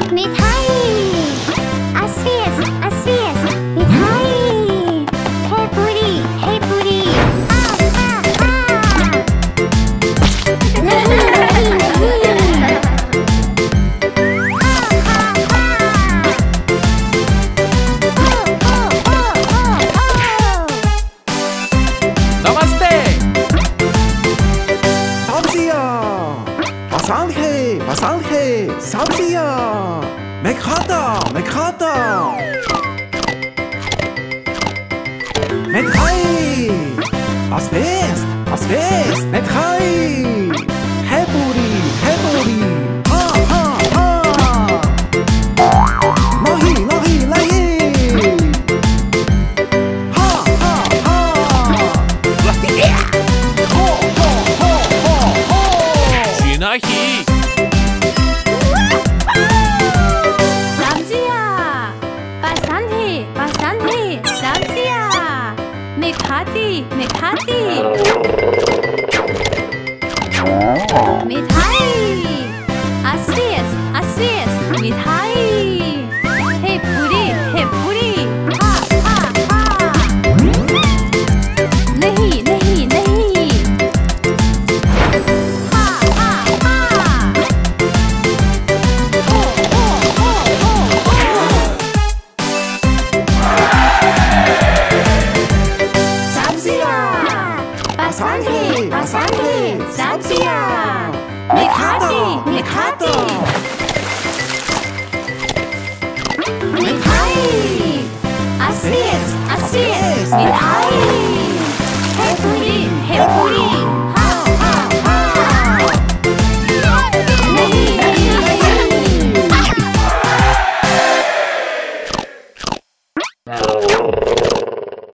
मिठाई अस्वीस अस्वीस मिठाई है पूरी आ आ आ नहीं नहीं नहीं नमस्ते पसंद है सब्जियाँ मैं खाता मिठाई अस्वेस्ट मिठाई है पूरी हाँ हाँ हाँ नहीं नहीं नहीं हाँ हाँ हाँ हो 지나히 पसंद है सब्जियाँ मैं खाती मिठाई अस्वीस मिठाई है पूरी हाँ हाँ हाँ नहीं नहीं नहीं हाँ हाँ हाँ पसंद है सब्जियाँ मैं खाती मिठाई अस्वीस मिठाई